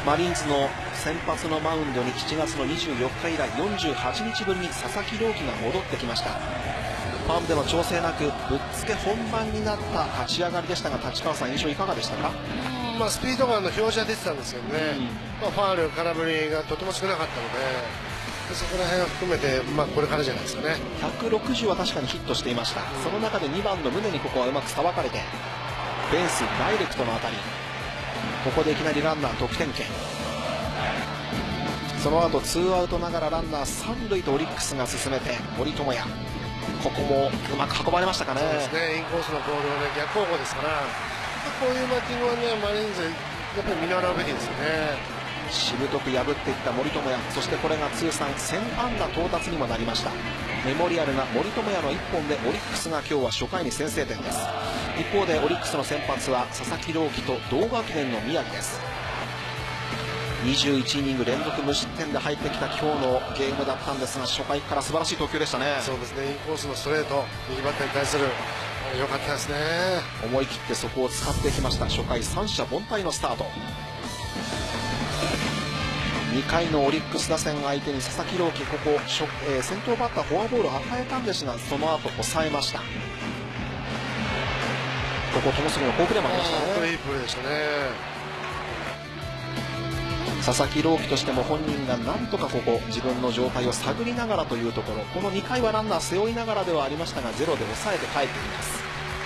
マリーンズの先発のマウンドに7月の24日以来48日ぶりに佐々木朗希が戻ってきました。ファームでの調整なくぶっつけ本番になった立ち上がりでしたが、立川さん、印象いかがでしたか？ スピードガンの表示は出てたんですけどね、ファール、空振りがとても少なかったので、そこら辺を含めて、これからじゃないですかね。 160は確かにヒットしていました。その中で2番の宗にここはうまくさばかれて、フェンスダイレクトの当たり、ここでいきなりランナー得点圏。その後ツーアウトながらランナー3塁とオリックスが進めて、森友哉、ここもうまく運ばれましたかね。 そうですね、インコースのボールはね、逆方向ですから、こういうバッティングはね、マリーンズやっぱり見習うべきですよね。 しぶとく破っていった森友哉、そしてこれが通算1000安打到達にもなりました。メモリアルな森友哉の1本でオリックスが今日は初回に先制点です。一方でオリックスの先発は佐々木朗希と同学年の宮城です。21イニング連続無失点で入ってきた今日のゲームだったんですが、初回から素晴らしい投球でしたね。 そうですね、インコースのストレート、右バッターに対する良かったですね。 思い切ってそこを使ってきました。初回三者凡退のスタート。2回のオリックス打線相手に佐々木朗希、ここ先頭バッターフォアボールを与えたんですが、その後抑えました。ここ友杉の好プレーもありましたね。 いいプレーでしたね。 佐々木朗希としても本人がなんとかここ自分の状態を探りながらというところ、この2回はランナー背負いながらではありましたが、ゼロで抑えて帰っています。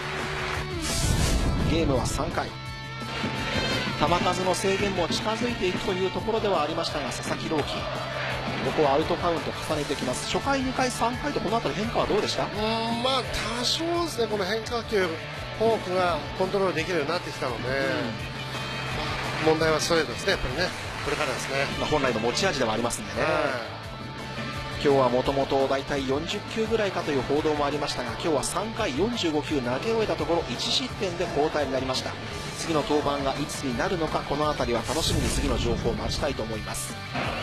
ゲームは3回、球数の制限も近づいていくというところではありましたが、佐々木朗希、ここはアウトカウント重ねてきます。初回、2回、3回とこの辺り変化はどうでした？ 多少ですね、この変化球、フォークがコントロールできるようになってきたので、問題はストレートですね、やっぱりね、これからですね。 本来の持ち味ではありますんでね。今日はもともと大体40球ぐらいかという報道もありましたが、今日は3回45球投げ終えたところ1失点で交代になりました。次の登板がいつになるのか、この辺りは楽しみに次の情報を待ちたいと思います。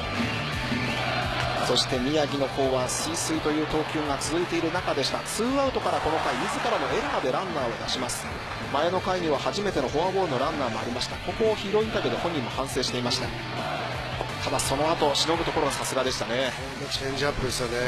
そして宮城の方はスイスイという投球が続いている中でした。ツーアウトからこの回自らのエラーでランナーを出します。前の回には初めてのフォアボールのランナーもありました。ここを拾いたけど本人も反省していました。ただその後しのぐところがさすがでしたね。 チェンジアップですよね。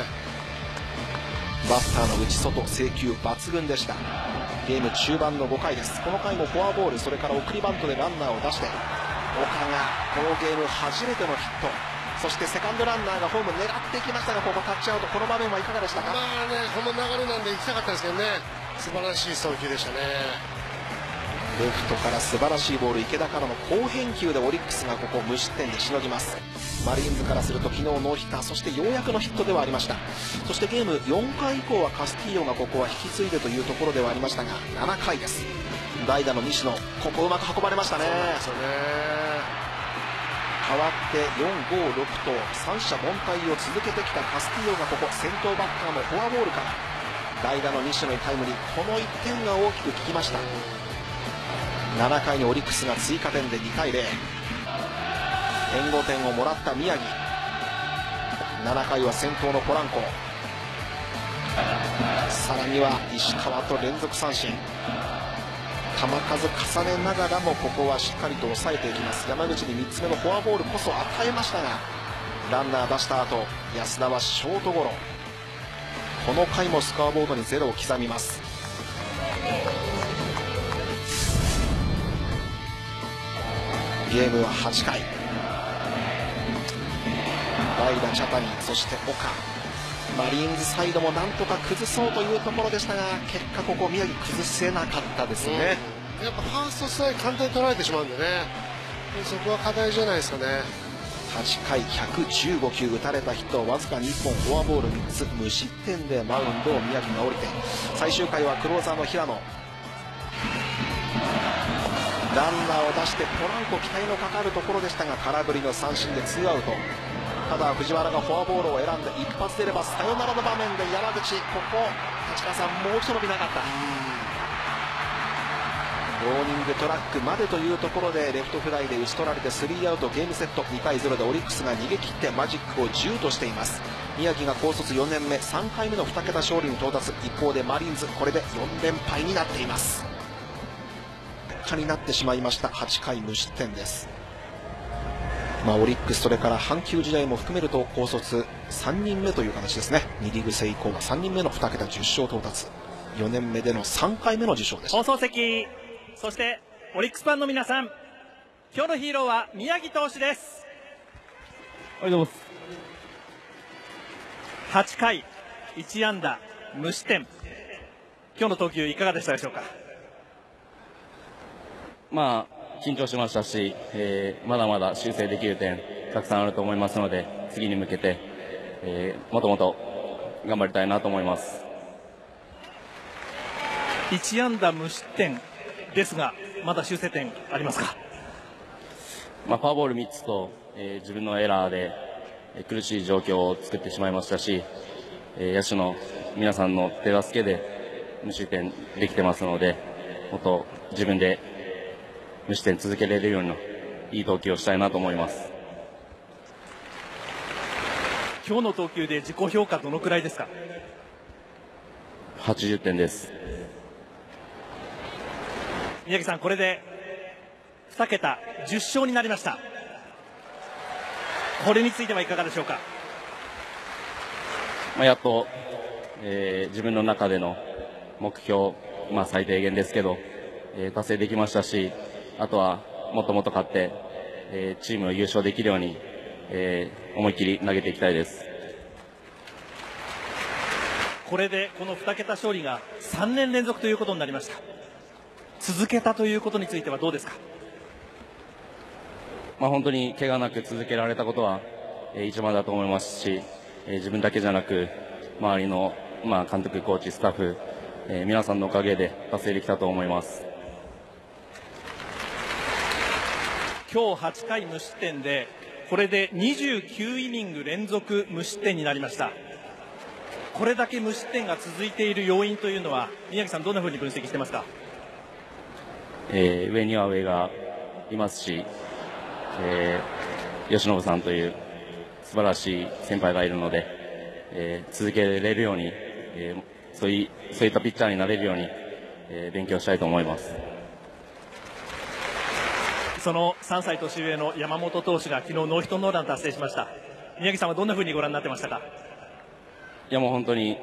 バッターの内外制球抜群でした。ゲーム中盤の5回です。この回もフォアボール、それから送りバントでランナーを出して、岡がこのゲーム初めてのヒット、そしてセカンドランナーがホーム狙っていきましたが、ここタッチアウト。この場面はいかがでしたか？ この流れなんで行きたかったですけどね、素晴らしい送球でしたね。 レフトから素晴らしいボール、池田からの好返球でオリックスがここ無失点でしのぎます。マリーンズからすると昨日ノーヒッター、そしてようやくのヒットではありました。そしてゲーム4回以降はカスティーヨがここは引き継いでというところではありましたが、7回です。代打の西野、ここうまく運ばれましたね。代わって4、5、6と三者凡退を続けてきたカスティーヨがここ先頭バッターのフォアボールから代打の西野にタイムリー、この1点が大きく効きました。7回にオリックスが追加点で2対0、援護点をもらった宮城、7回は先頭のポランコ、さらには石川と連続三振、球数重ねながらもここはしっかりと抑えていきます。山口に3つ目のフォアボールこそ与えましたが、ランナー出した後安田はショートゴロ、この回もスコアボードに0を刻みます。ゲームは8回、代打茶谷、そして岡、マリーンズサイドもなんとか崩そうというところでしたが、結果ここ宮城崩せなかったですね。 やっぱファーストストライク簡単に取られてしまうんでね、そこは課題じゃないですかね。 8回115球打たれたヒットをわずか2本、フォアボール3つ、無失点でマウンドを宮城が降りて、最終回はクローザーの平野、ランナーを出してポランコ期待のかかるところでしたが、空振りの三振でツーアウト。ただ藤原がフォアボールを選んで一発出ればサヨナラの場面で山口、ここ立川さんもう一度伸びなかった。ローニングトラックまでというところでレフトフライで打ち取られてスリーアウト、ゲームセット2対0でオリックスが逃げ切ってマジックを10としています。宮城が高卒4年目3回目の2桁勝利に到達。一方でマリーンズこれで4連敗になっています。になってしまいました。8回無失点です。 オリックス、それから阪急時代も含めると高卒3人目という形ですね。2リーグ制以降は3人目の2桁10勝到達、4年目での3回目の受賞でした。 放送席、そしてオリックスファンの皆さん、今日のヒーローは宮城投手です。 ありがとうございます。8回1安打無失点、今日の投球いかがでしたでしょうか。 緊張しましたし、まだまだ修正できる点たくさんあると思いますので、次に向けて、もっともっと頑張りたいなと思います。 1安打無失点ですが、まだ修正点ありますか。 フォアボール3つと、自分のエラーで苦しい状況を作ってしまいましたし、野手の皆さんの手助けで無失点できてますので、もっと自分で無失点続けられるようないい投球をしたいなと思います。 今日の投球で自己評価どのくらいですか。 80点です。 宮城さん、これで2桁10勝になりました。これについてはいかがでしょうか。 やっと、自分の中での目標、最低限ですけど、達成できましたし、あとはもっともっと勝って、チームを優勝できるように、思いっきり投げていきたいです。 これでこの2桁勝利が3年連続ということになりました。続けたということについてはどうですか。 本当に怪我なく続けられたことは、一番だと思いますし、自分だけじゃなく周りの、監督、コーチ、スタッフ、皆さんのおかげで達成できたと思います。 今日8回無失点で、これで29イニング連続無失点になりました。これだけ無失点が続いている要因というのは、宮城さん、どんなふうに分析してますか。 上には上がいますし、由伸さんという素晴らしい先輩がいるので、続けられるように、そういったピッチャーになれるように、勉強したいと思います。 その3歳年上の山本投手が昨日ノーヒットノーラン達成しました。宮城さんはどんなふうにご覧になってましたか。 いや、もう本当に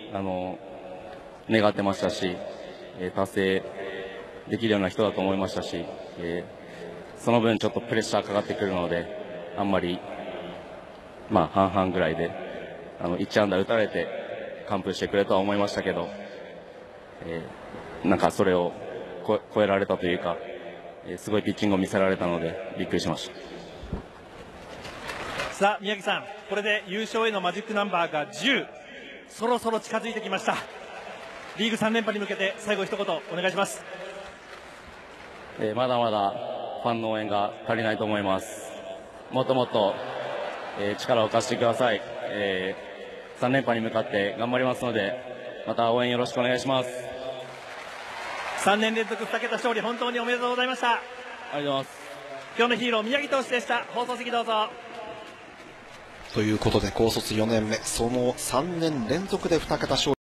願ってましたし、達成できるような人だと思いましたし、その分ちょっとプレッシャーかかってくるので、あんまり半々ぐらいで1安打打たれて完封してくれとは思いましたけど、なんかそれを超えられたというか、すごいピッチングを見せられたのでびっくりしました。 さあ宮城さん、これで優勝へのマジックナンバーが10、そろそろ近づいてきました。リーグ3連覇に向けて最後一言お願いします。 まだまだファンの応援が足りないと思います。もっともっと、力を貸してください。3連覇に向かって頑張りますので、また応援よろしくお願いします。 3年連続2桁勝利、本当におめでとうございました。 ありがとうございます。 今日のヒーロー宮城投手でした。放送席どうぞ。 ということで高卒4年目、その3年連続で2桁勝利